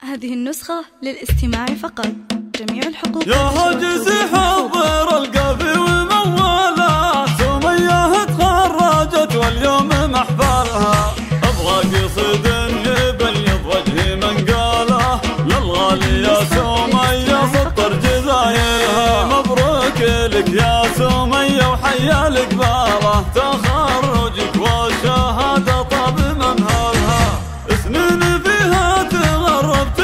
هذه النسخة للاستماع فقط. جميع الحقوق يا هاجس حضر القافي وموالاه، سميه تخرجت واليوم محفلها، ابغى قصيد يبيض وجهي من قاله، للغالي يا سميه سطر جزايلها. مبروك لك يا سميه وحيا لك باله، تخرجك والشهاده طاب منهلها، سنين فيها تغربت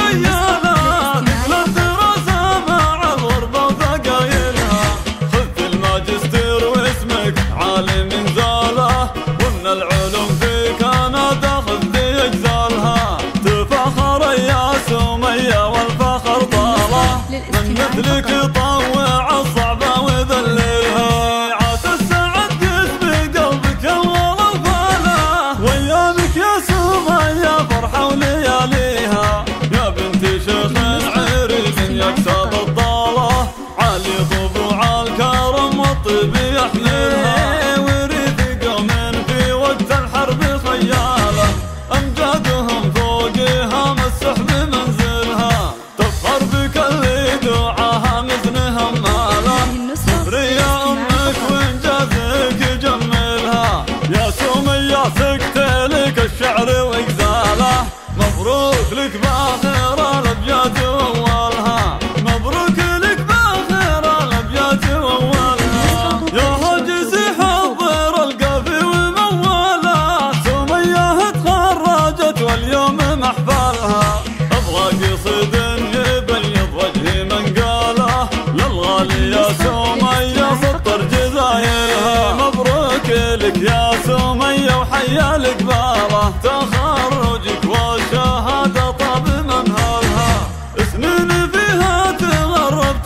وشيالات، مثل الدراسه مع الغربه وثقايلها، خذت الماجستير واسمك عالي من زاله، ومن العلوم فيك انا داخل في اجزالها، تفاخري يا سميه والفخر طاله، من مثلك طوع الصعبه وذللها، عاش السعد قسم قلبك الله وفاله، وايامك يا سميه فرحه ولياليها، يا بنت شيخ عريس يكسر الضاله، عالي طبوع الكرم والطيب يحملها، ورث قوم في وقت الحرب خياله، امجادهم فوقها السحب منزلها، تفخر بك اللي دعاها مزنها ماله، صبري يا امك وانجازك يجملها، يا سميه سكت لك الشعر واجزاله، مبروك لك باخر الابيات واولها، مبروك لك باخر الابيات واولها، يا هاجس حضر القافي وموالاه، سميه تخرجت واليوم محفلها، ابغى قصيد يبيض وجهي من قاله، للغالي يا سميه سطر جزايلها، مبروك لك يا سميه وحيا لك باله، تخرجك والشهاده طاب منهلها، سنين فيها تغربت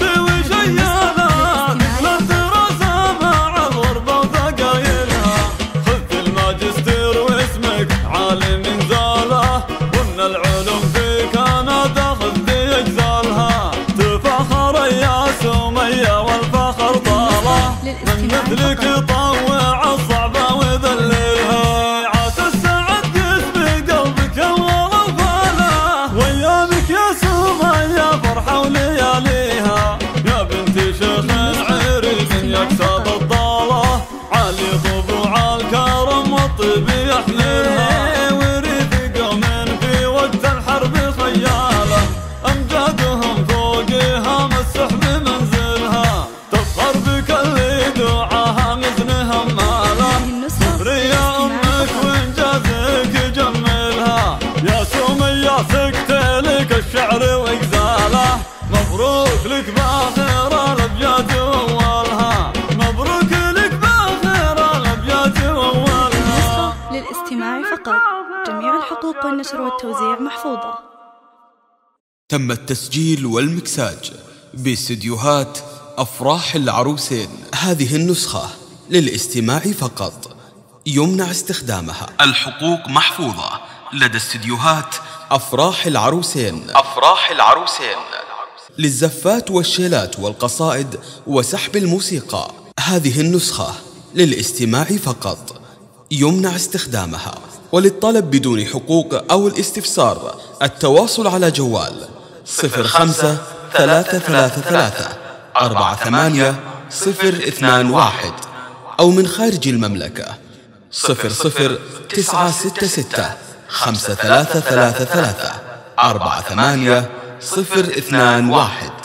وشيالات، مثل الدراسه مع الغربه وثقايلها، خذت الماجستير واسمك عالي من زاله، ومن العلوم فيك انا داخل في اجزالها، تفاخري يا سميه والفخر طاله، من مثلك طوع الصعبه وذللها، عاش السعد قسم قلبك الله وفاله، وايامك يا سميه فرحه ولياليها، يا بنت شيخ عريس يكسر الضاله، عالي طبوع الكرم والطيب يحملها، ورث قوم في وقت الحرب خياله، امجادهم فوقها السحب منزلها، تفخر بك اللي دعاها مزنها ماله، صبري يا امك وانجازك يجملها، يا سميه سكت لك الشعر واجزاله، مبروك لك باخر الابيات واولها، مبروك لك باخر الابيات واولها. للاستماع فقط. جميع الحقوق والنشر والتوزيع محفوظة. تم التسجيل والمكساج باستديوهات أفراح العروسين. هذه النسخة للاستماع فقط، يمنع استخدامها. الحقوق محفوظة لدى استديوهات أفراح العروسين. أفراح العروسين للزفات والشيلات والقصائد وسحب الموسيقى. هذه النسخة للاستماع فقط، يمنع استخدامها. وللطلب بدون حقوق أو الاستفسار التواصل على جوال 05 333 48 021 أو من خارج المملكة 00 966 5333 48 021.